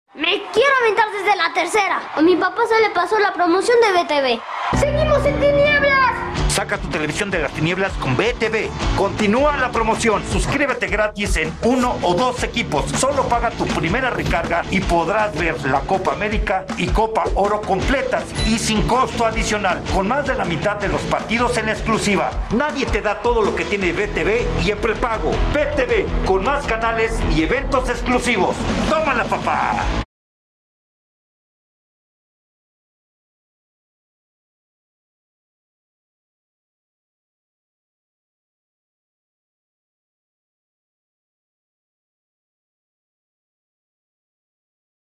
Me quiero aventar desde la tercera. A mi papá se le pasó la promoción de BTV. ¡Seguimos en tinieblas! Saca tu televisión de las tinieblas con BTV. Continúa la promoción. Suscríbete gratis en 1 o 2 equipos. Solo paga tu primera recarga y podrás ver la Copa América y Copa Oro completas y sin costo adicional, con más de la mitad de los partidos en exclusiva. Nadie te da todo lo que tiene BTV y en prepago. BTV, con más canales y eventos exclusivos. ¡Tómala, papá!